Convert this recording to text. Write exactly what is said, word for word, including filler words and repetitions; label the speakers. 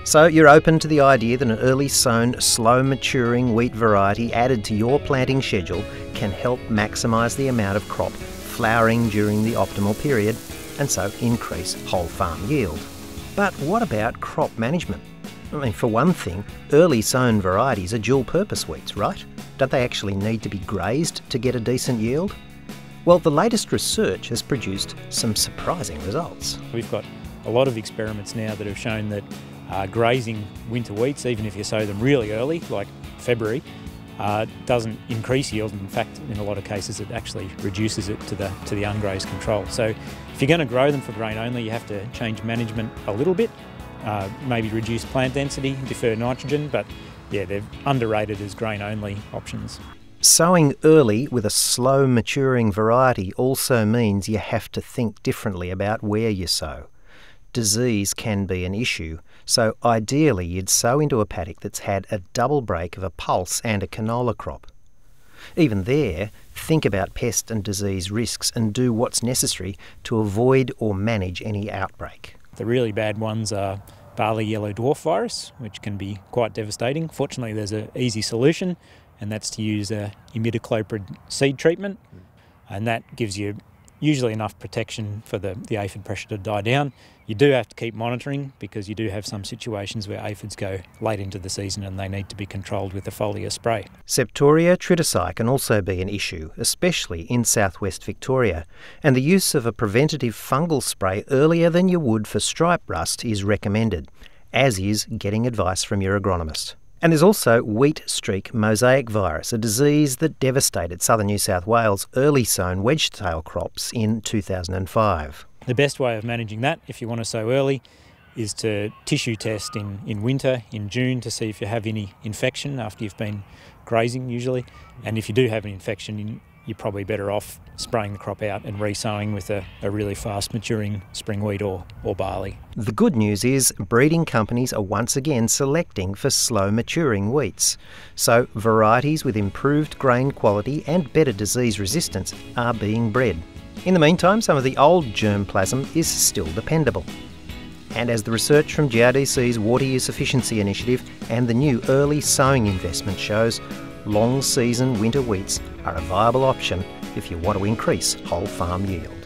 Speaker 1: So you're open to the idea that an early sown, slow maturing wheat variety added to your planting schedule can help maximise the amount of crop flowering during the optimal period and so increase whole farm yield. But what about crop management? I mean, for one thing, early sown varieties are dual purpose wheats, right? Don't they actually need to be grazed to get a decent yield? Well, the latest research has produced some surprising results.
Speaker 2: We've got a lot of experiments now that have shown that uh, grazing winter wheats, even if you sow them really early, like February, uh, doesn't increase yield. In fact, in a lot of cases, it actually reduces it to the, to the ungrazed control. So if you're going to grow them for grain only, you have to change management a little bit, uh, maybe reduce plant density, defer nitrogen, but yeah, they're underrated as grain only options.
Speaker 1: Sowing early with a slow maturing variety also means you have to think differently about where you sow. Disease can be an issue, so ideally you'd sow into a paddock that's had a double break of a pulse and a canola crop. Even there, think about pest and disease risks and do what's necessary to avoid or manage any outbreak.
Speaker 2: The really bad ones are barley yellow dwarf virus, which can be quite devastating. Fortunately, there's an easy solution, and that's to use a imidacloprid seed treatment, and that gives you usually enough protection for the, the aphid pressure to die down. You do have to keep monitoring because you do have some situations where aphids go late into the season and they need to be controlled with a foliar spray.
Speaker 1: Septoria tritici can also be an issue, especially in southwest Victoria, and the use of a preventative fungal spray earlier than you would for stripe rust is recommended, as is getting advice from your agronomist. And there's also wheat streak mosaic virus, a disease that devastated southern New South Wales early sown wedgetail crops in two thousand five.
Speaker 2: The best way of managing that, if you want to sow early, is to tissue test in, in winter, in June, to see if you have any infection after you've been grazing usually. And if you do have an infection, you're probably better off spraying the crop out and re-sowing with a, a really fast maturing spring wheat or, or barley.
Speaker 1: The good news is breeding companies are once again selecting for slow maturing wheats. So varieties with improved grain quality and better disease resistance are being bred. In the meantime, some of the old germplasm is still dependable. And as the research from G R D C's Water Use Efficiency Initiative and the new early sowing investment shows, long season winter wheats are a viable option if you want to increase whole farm yield.